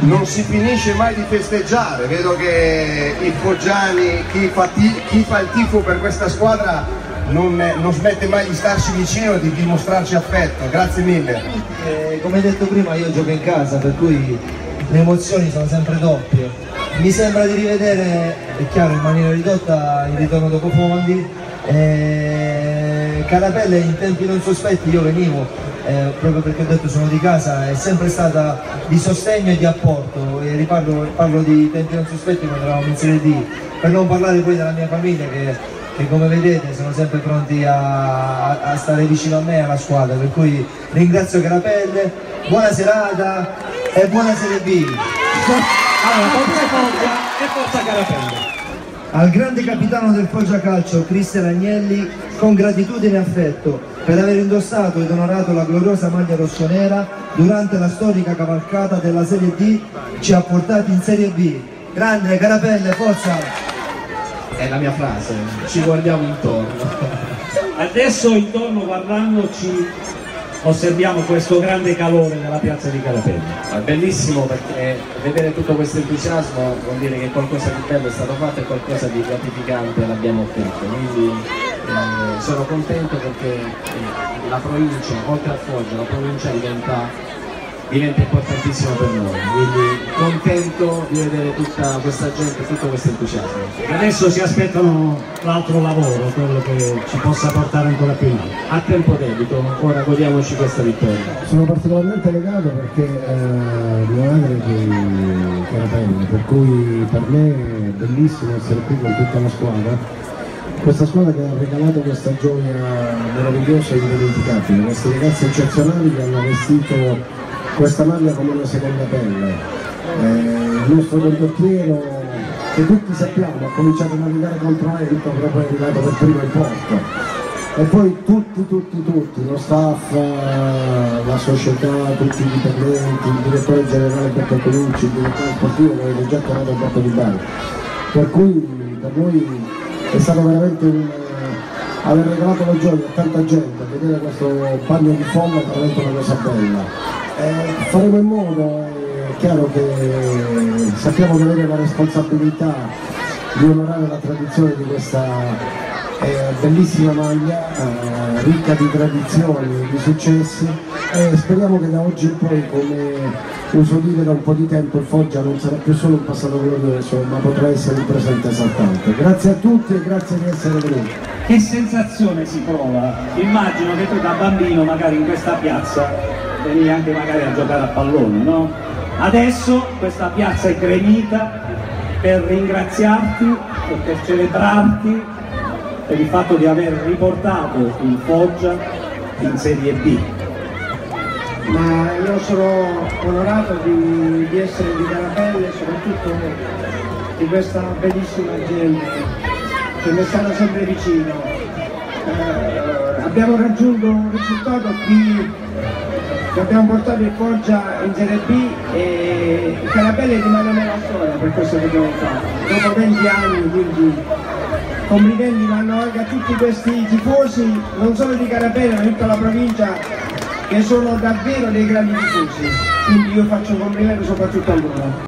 non si finisce mai di festeggiare. Vedo che i foggiani, chi fa il tifo per questa squadra non smette mai di starci vicino e di dimostrarci affetto. Grazie mille. Come detto prima, io gioco in casa, per cui le emozioni sono sempre doppie. Mi sembra di rivedere, è chiaro, in maniera ridotta il ritorno dopo Fondi. Carapelle in tempi non sospetti io venivo, proprio perché ho detto sono di casa, è sempre stata di sostegno e di apporto, e parlo di tempi non sospetti quando eravamo in Serie D, per non parlare poi della mia famiglia che come vedete sono sempre pronti a stare vicino a me e alla squadra, per cui ringrazio Carapelle, buona serata e buona Serie B. Allora, forza Foggia e forza Carapelle. Al grande capitano del Foggia Calcio, Cristian Agnelli, con gratitudine e affetto per aver indossato ed onorato la gloriosa maglia rossonera durante la storica cavalcata della Serie D, ci ha portati in Serie B. Grande Carapelle, forza! È la mia frase, ci guardiamo intorno. Adesso intorno guardandoci osserviamo questo grande calore nella piazza di Carapelle. È bellissimo perché vedere tutto questo entusiasmo vuol dire che qualcosa di bello è stato fatto e qualcosa di gratificante l'abbiamo ottenuto, quindi sono contento perché la provincia, oltre a Foggia, la provincia diventa importantissima per noi, quindi contento di vedere tutta questa gente, tutto questo entusiasmo. Adesso si aspettano l'altro lavoro, quello che ci possa portare ancora più in alto. A tempo debito, ora godiamoci questa vittoria. Sono particolarmente legato perché mia madre è di Carapelle, per cui per me è bellissimo essere qui con tutta la squadra. Questa squadra che ha regalato questa gioia meravigliosa e indimenticabile, questi ragazzi eccezionali che hanno vestito questa maglia come una seconda pelle. Il nostro condottiero, che tutti sappiamo, ha cominciato a navigare contro vento, proprio è arrivato per primo in porto. E poi tutti, lo staff, la società, tutti i dipendenti, il direttore generale Beppe Colucci, il direttore sportivo che avete già chiamato il Porto di Bari. Per cui per noi è stato veramente aver regalato la gioia a tanta gente, vedere questo bagno di folla è veramente una cosa bella. Faremo in modo, è chiaro che sappiamo di avere la responsabilità di onorare la tradizione di questa bellissima maglia, ricca di tradizioni, di successi, e speriamo che da oggi in poi, come uso dire da un po' di tempo, il Foggia non sarà più solo un passato glorioso, ma potrà essere un presente esaltante. Grazie a tutti e grazie di essere venuti. Che sensazione si prova? Immagino che tu da bambino magari in questa piazza venivi anche magari a giocare a pallone, no? Adesso questa piazza è gremita per ringraziarti e per celebrarti per il fatto di aver riportato il Foggia in Serie B. Ma io sono onorato di essere di Carapelle, soprattutto di questa bellissima gente che mi è stata sempre vicino. Abbiamo raggiunto un risultato qui che abbiamo portato il Foggia in Serie B e Carapelle rimane nella storia per questo che abbiamo fatto. Dopo 20 anni, quindi complimenti vanno anche a tutti questi tifosi, non solo di Carapelle ma di tutta la provincia, che sono davvero dei grandi tifosi, quindi io faccio un complimento soprattutto a loro.